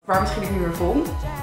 Waarom schiet ik nu weer vol?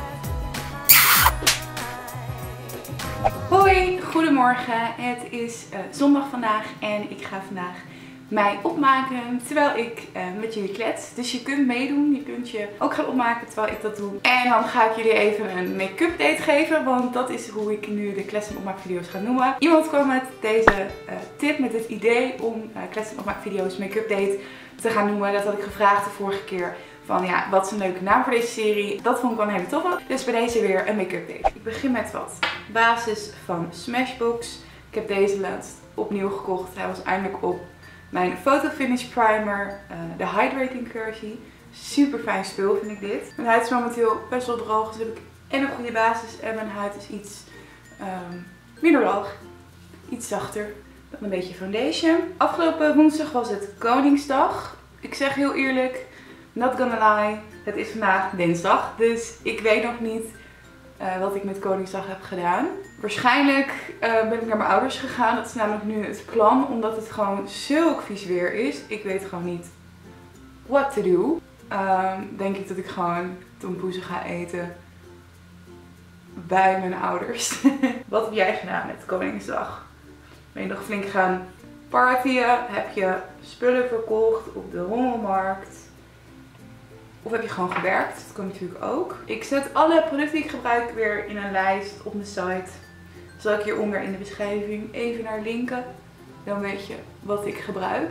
Hoi, goedemorgen. Het is zondag vandaag en ik ga vandaag mij opmaken terwijl ik met jullie klets. Dus je kunt meedoen, je kunt je ook gaan opmaken terwijl ik dat doe. En dan ga ik jullie even een make-up date geven, want dat is hoe ik nu de klets en opmaakvideo's ga noemen. Iemand kwam met deze tip, met het idee om klets en opmaakvideo's make-up date te gaan noemen. Dat had ik gevraagd de vorige keer. Van ja, wat is een leuke naam voor deze serie? Dat vond ik wel een hele toffe. Dus bij deze weer een make-up date. Ik begin met wat basis van Smashbox. Ik heb deze laatst opnieuw gekocht. Hij was eindelijk op. Mijn Photo Finish Primer. De Hydrating versie. Super fijn spul vind ik dit. Mijn huid is momenteel best wel droog. Dus heb ik en een goede basis. En mijn huid is iets minder droog. Iets zachter dan een beetje foundation. Afgelopen woensdag was het Koningsdag. Ik zeg heel eerlijk. Not gonna lie, het is vandaag dinsdag, dus ik weet nog niet wat ik met Koningsdag heb gedaan. Waarschijnlijk ben ik naar mijn ouders gegaan, dat is namelijk nu het plan, omdat het gewoon zulk vies weer is. Ik weet gewoon niet what to do. Denk ik dat ik gewoon tompoezen ga eten bij mijn ouders. Wat heb jij gedaan met Koningsdag? Ben je nog flink gaan partyen? Heb je spullen verkocht op de rommelmarkt? Of heb je gewoon gewerkt? Dat kan natuurlijk ook. Ik zet alle producten die ik gebruik weer in een lijst op mijn site. Zal ik hieronder in de beschrijving even naar linken. Dan weet je wat ik gebruik.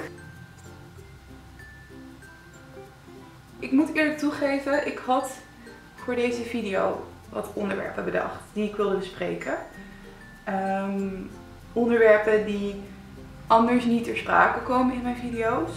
Ik moet eerlijk toegeven, ik had voor deze video wat onderwerpen bedacht die ik wilde bespreken. Onderwerpen die anders niet ter sprake komen in mijn video's.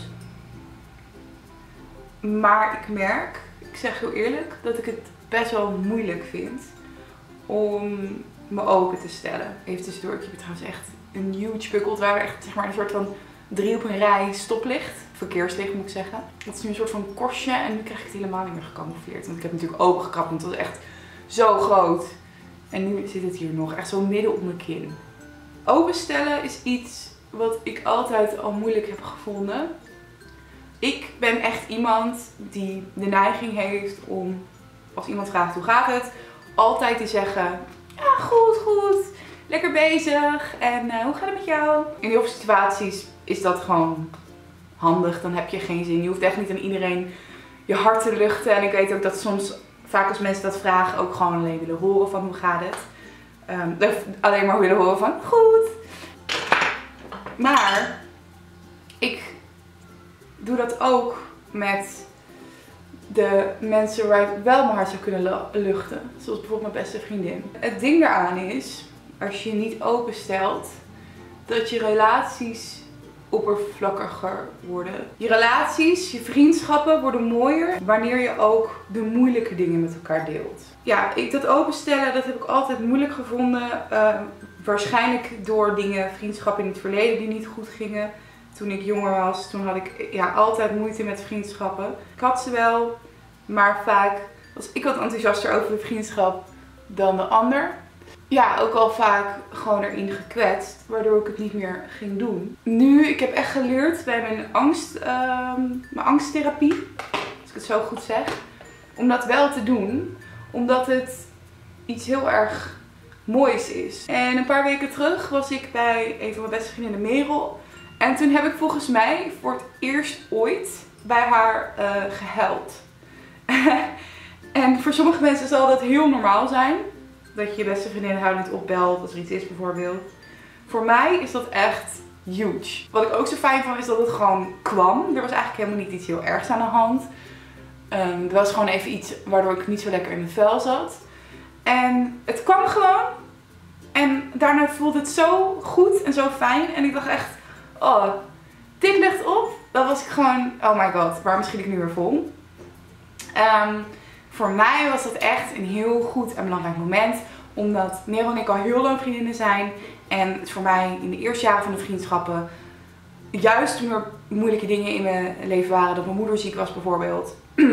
Maar ik merk, ik zeg heel eerlijk, dat ik het best wel moeilijk vind om me open te stellen. Even tussendoor, ik heb trouwens echt een huge buckle. Het waren echt zeg maar een soort van 3 op een rij stoplicht. Verkeerslicht moet ik zeggen. Het is nu een soort van korstje en nu krijg ik het helemaal niet meer gecamoufleerd. Want ik heb natuurlijk opengekrapt, want het was echt zo groot. En nu zit het hier nog, echt zo midden op mijn kin. Openstellen is iets wat ik altijd al moeilijk heb gevonden. Ik ben echt iemand die de neiging heeft om, als iemand vraagt hoe gaat het, altijd te zeggen, ja goed, lekker bezig en hoe gaat het met jou? In heel veel situaties is dat gewoon handig, dan heb je geen zin. Je hoeft echt niet aan iedereen je hart te luchten. En ik weet ook dat soms, vaak als mensen dat vragen, ook gewoon alleen willen horen van hoe gaat het. Alleen maar willen horen van goed. Maar ik doe dat ook met de mensen waar ik wel mijn hart zou kunnen luchten. Zoals bijvoorbeeld mijn beste vriendin. Het ding daaraan is, als je niet openstelt, dat je relaties oppervlakkiger worden. Je relaties, je vriendschappen worden mooier wanneer je ook de moeilijke dingen met elkaar deelt. Ja, dat openstellen, dat heb ik altijd moeilijk gevonden. Waarschijnlijk door dingen, vriendschappen in het verleden die niet goed gingen. Toen ik jonger was, toen had ik altijd moeite met vriendschappen. Ik had ze wel, maar vaak was ik wat enthousiaster over de vriendschap dan de ander. Ja, ook al vaak gewoon erin gekwetst, waardoor ik het niet meer ging doen. Nu, ik heb echt geleerd bij mijn angsttherapie, als ik het zo goed zeg, om dat wel te doen. Omdat het iets heel erg moois is. En een paar weken terug was ik bij een van mijn beste vriendinnen, Merel. En toen heb ik volgens mij voor het eerst ooit bij haar gehuild. En voor sommige mensen zal dat heel normaal zijn. Dat je beste vriendin huilend opbelt als er iets is bijvoorbeeld. Voor mij is dat echt huge. Wat ik ook zo fijn vond is dat het gewoon kwam. Er was eigenlijk helemaal niet iets heel ergs aan de hand. Er was gewoon even iets waardoor ik niet zo lekker in mijn vel zat. En het kwam gewoon. En daarna voelde het zo goed en zo fijn. En ik dacht echt, oh, dit ligt op. Dat was ik gewoon, oh my god, waarom schiet ik nu weer vol? Voor mij was dat echt een heel goed en belangrijk moment. Omdat Merel en ik al heel lang vriendinnen zijn. En het voor mij in de eerste jaren van de vriendschappen, juist toen er moeilijke dingen in mijn leven waren, dat mijn moeder ziek was bijvoorbeeld.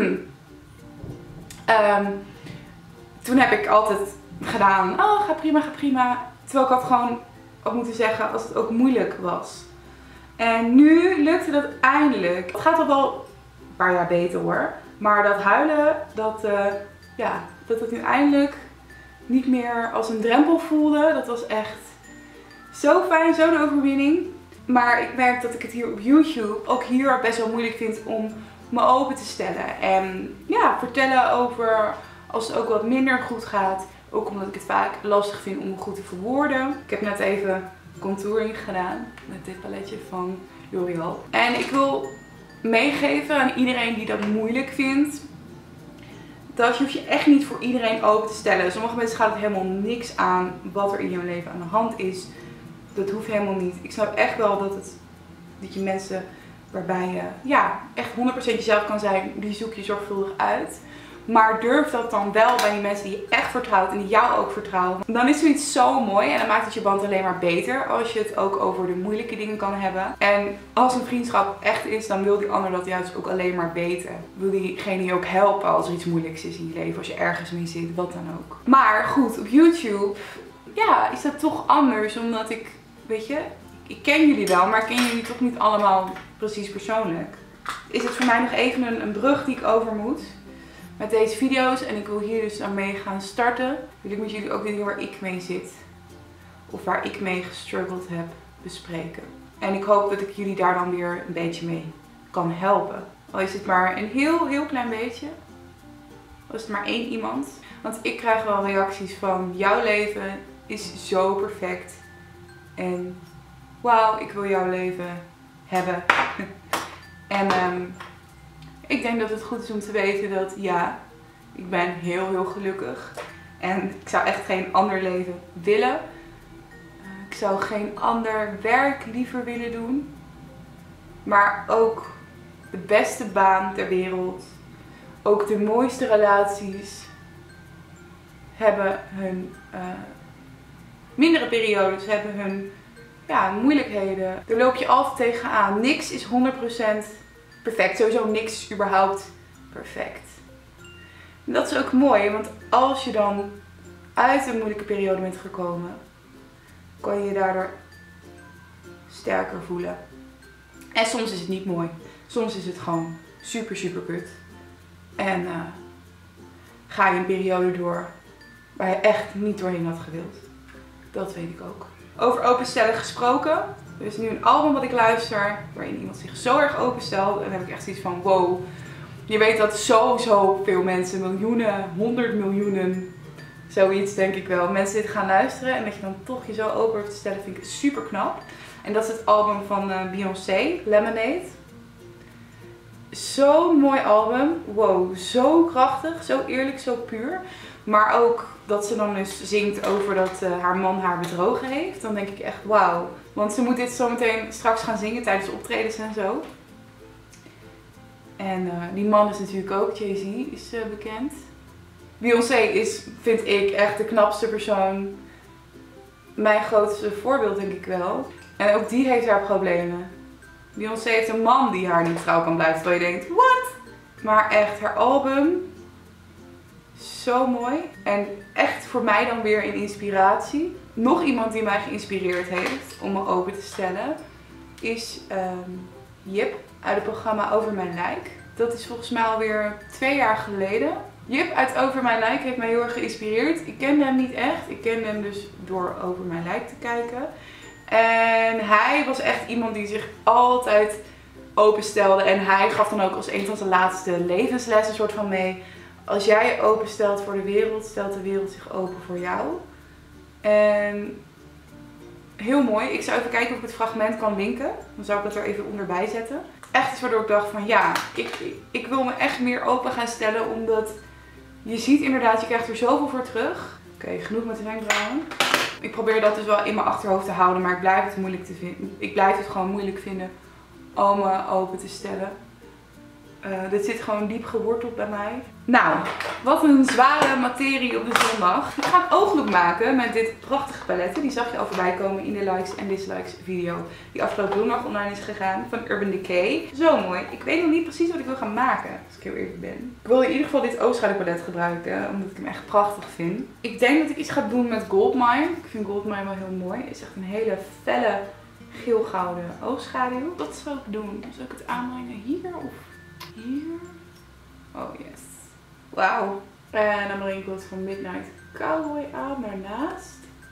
Toen heb ik altijd gedaan, oh ga prima, ga prima. Terwijl ik had gewoon ook moeten zeggen als het ook moeilijk was. En nu lukte dat eindelijk. Het gaat al wel een paar jaar beter hoor. Maar dat huilen, dat ja, dat het nu eindelijk niet meer als een drempel voelde. Dat was echt zo fijn, zo'n overwinning. Maar ik merk dat ik het hier op YouTube ook hier best wel moeilijk vind om me open te stellen. En ja, vertellen over als het ook wat minder goed gaat. Ook omdat ik het vaak lastig vind om me goed te verwoorden. Ik heb net even contouring gedaan met dit paletje van L'Oreal. En ik wil meegeven aan iedereen die dat moeilijk vindt. Dat je hoeft je echt niet voor iedereen open te stellen. Sommige mensen gaat het helemaal niks aan wat er in je leven aan de hand is. Dat hoeft helemaal niet. Ik snap echt wel dat je mensen waarbij je ja, echt 100% jezelf kan zijn, die zoek je zorgvuldig uit. Maar durf dat dan wel bij die mensen die je echt vertrouwt en die jou ook vertrouwen. Dan is zoiets zo mooi en dan maakt het je band alleen maar beter als je het ook over de moeilijke dingen kan hebben. En als een vriendschap echt is, dan wil die ander dat juist ook alleen maar beter. Wil diegene je ook helpen als er iets moeilijks is in je leven, als je ergens mee zit, wat dan ook. Maar goed, op YouTube, ja, is dat toch anders, omdat weet je, ik ken jullie wel, maar ik ken jullie toch niet allemaal precies persoonlijk. Is het voor mij nog even een brug die ik over moet met deze video's. En ik wil hier dus aan mee gaan starten. Wil ik met jullie ook de dingen waar ik mee zit. Of waar ik mee gestruggeld heb bespreken. En ik hoop dat ik jullie daar dan weer een beetje mee kan helpen. Al is het maar een heel klein beetje. Al is het maar 1 iemand. Want ik krijg wel reacties van jouw leven is zo perfect. En wauw, ik wil jouw leven hebben. En ik denk dat het goed is om te weten dat ja, ik ben heel gelukkig. En ik zou echt geen ander leven willen. Ik zou geen ander werk liever willen doen. Maar ook de beste baan ter wereld. Ook de mooiste relaties hebben hun mindere periodes, hebben hun moeilijkheden. Daar loop je altijd tegenaan. Niks is 100% perfect. Sowieso niks is überhaupt perfect. En dat is ook mooi, want als je dan uit een moeilijke periode bent gekomen, kan je je daardoor sterker voelen. En soms is het niet mooi. Soms is het gewoon super kut. En ga je een periode door waar je echt niet doorheen had gewild. Dat weet ik ook. Over openstellen gesproken. Er is nu een album wat ik luister waarin iemand zich zo erg openstelt. En dan heb ik echt zoiets van wow. Je weet dat zo veel mensen, miljoenen, 100 miljoenen, zoiets denk ik wel, mensen dit gaan luisteren. En dat je dan toch je zo open hebt te stellen vind ik super knap. En dat is het album van Beyoncé, Lemonade. Zo'n mooi album. Wow, zo krachtig, zo eerlijk, zo puur. Maar ook dat ze dan dus zingt over dat haar man haar bedrogen heeft. Dan denk ik echt wauw. Want ze moet dit zo meteen straks gaan zingen tijdens optredens en zo. En die man is natuurlijk ook, Jay-Z is bekend. Beyoncé is, vind ik, echt de knapste persoon. Mijn grootste voorbeeld denk ik wel. En ook die heeft haar problemen. Beyoncé heeft een man die haar niet trouw kan blijven. Terwijl je denkt, what? Maar echt, haar album, zo mooi. En echt voor mij dan weer een inspiratie. Nog iemand die mij geïnspireerd heeft om me open te stellen, is Jip uit het programma Over Mijn Lijk. Dat is volgens mij alweer 2 jaar geleden. Jip uit Over Mijn Lijk heeft mij heel erg geïnspireerd. Ik kende hem niet echt. Ik kende hem dus door Over Mijn Lijk te kijken. En hij was echt iemand die zich altijd openstelde. En hij gaf dan ook als een van zijn laatste levenslessen soort van mee. Als jij je openstelt voor de wereld, stelt de wereld zich open voor jou. En heel mooi. Ik zou even kijken of ik het fragment kan linken. Dan zou ik het er even onderbij zetten. Echt iets waardoor ik dacht van ja, ik wil me echt meer open gaan stellen. Omdat je ziet inderdaad, je krijgt er zoveel voor terug. Oké, genoeg met de wenkbrauwen. Ik probeer dat dus wel in mijn achterhoofd te houden. Maar ik blijf het moeilijk te vinden. Ik blijf het gewoon moeilijk vinden om me open te stellen. Dit zit gewoon diep geworteld bij mij. Nou, wat een zware materie op de zondag. Ik ga een ooglook maken met dit prachtige paletten. Die zag je al voorbij komen in de likes en dislikes video die afgelopen donderdag online is gegaan van Urban Decay. Zo mooi. Ik weet nog niet precies wat ik wil gaan maken, als ik heel eerlijk ben. Ik wil in ieder geval dit oogschaduwpalet gebruiken, omdat ik hem echt prachtig vind. Ik denk dat ik iets ga doen met Goldmine. Ik vind Goldmine wel heel mooi. Het is echt een hele felle geel-gouden oogschaduw. Wat zou ik doen? Zal ik het aanbrengen hier of hier? Oh yes. Wauw. En dan breng ik wat van Midnight Cowboy aan daarnaast.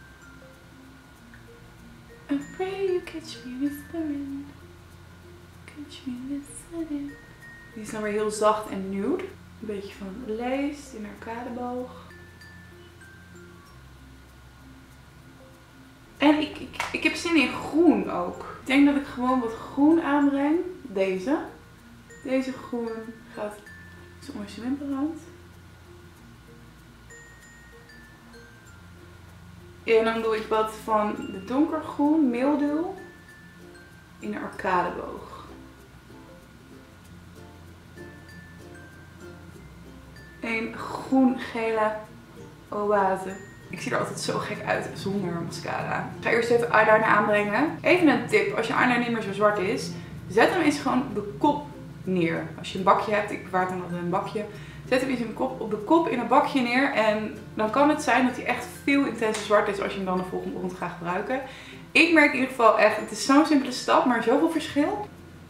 I pray you catch me whispering. Catch me whispering. Die is dan weer heel zacht en nude. Een beetje van lace in arcadeboog. En ik heb zin in groen ook. Ik denk dat ik gewoon wat groen aanbreng. Deze. Deze groen gaat zonder zwemperand. En dan doe ik wat van de donkergroen, mildew, in de arcadeboog. Een groen-gele oase. Ik zie er altijd zo gek uit zonder mascara. Ik ga eerst even eyeliner aanbrengen. Even een tip, als je eyeliner niet meer zo zwart is, zet hem eens gewoon op de kop neer. Als je een bakje hebt, ik bewaar dan altijd een bakje. Zet hem eens op de kop in een bakje neer en dan kan het zijn dat hij echt veel intenser zwart is als je hem dan de volgende ochtend gaat gebruiken. Ik merk in ieder geval echt, het is zo'n simpele stap, maar zoveel verschil.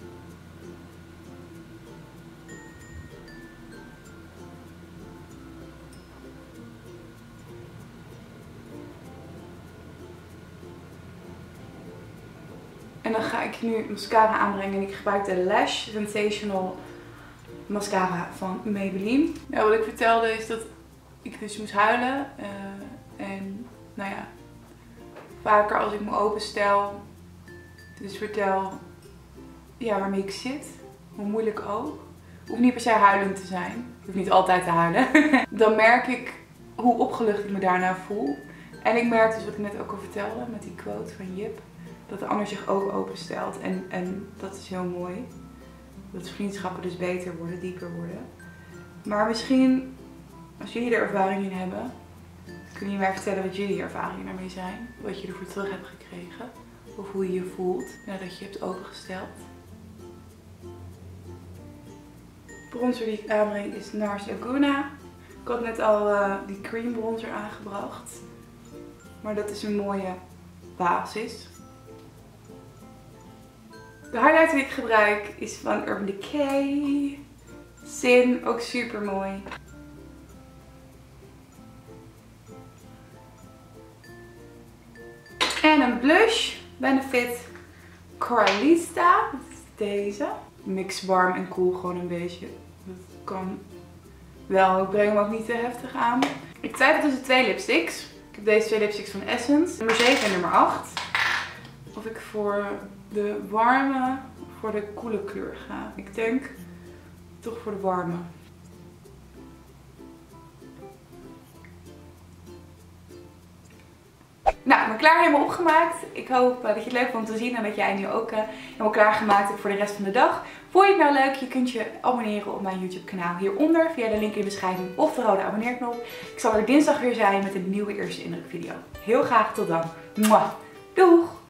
En dan ga ik nu mascara aanbrengen en ik gebruik de Lash Sensational mascara van Maybelline. Nou, wat ik vertelde is dat ik dus moest huilen. En nou ja, vaker als ik me openstel, dus vertel ja, waarmee ik zit, hoe moeilijk ook. Hoeft niet per se huilend te zijn. Ik hoef niet altijd te huilen. Dan merk ik hoe opgelucht ik me daarna voel. En ik merk dus wat ik net ook al vertelde met die quote van Jip. Dat de ander zich ook openstelt. En dat is heel mooi. Dat vriendschappen dus beter worden, dieper worden. Maar misschien, als jullie er ervaring in hebben, kun je mij vertellen wat jullie ervaringen daarmee zijn. Wat je ervoor terug hebt gekregen. Of hoe je je voelt nadat je hebt opengesteld. De bronzer die ik aanbreng is NARS Laguna. Ik had net al die cream bronzer aangebracht. Maar dat is een mooie basis. De highlighter die ik gebruik is van Urban Decay. Sin, ook super mooi. En een blush, Benefit Coralista. Dat is deze. Mix warm en koel gewoon een beetje. Dat kan wel, ik breng hem ook niet te heftig aan. Ik twijfel tussen twee lipsticks. Ik heb deze twee lipsticks van Essence. Nummer 7 en nummer 8. Of ik voor de warme of voor de koele kleur ga. Ik denk toch voor de warme. Nou, ik ben klaar, helemaal opgemaakt. Ik hoop dat je het leuk vond te zien en dat jij nu ook helemaal klaargemaakt hebt voor de rest van de dag. Vond je het nou leuk? Je kunt je abonneren op mijn YouTube kanaal hieronder via de link in de beschrijving of de rode abonneerknop. Ik zal er dinsdag weer zijn met een nieuwe eerste indruk video. Heel graag tot dan. Mwah. Doeg!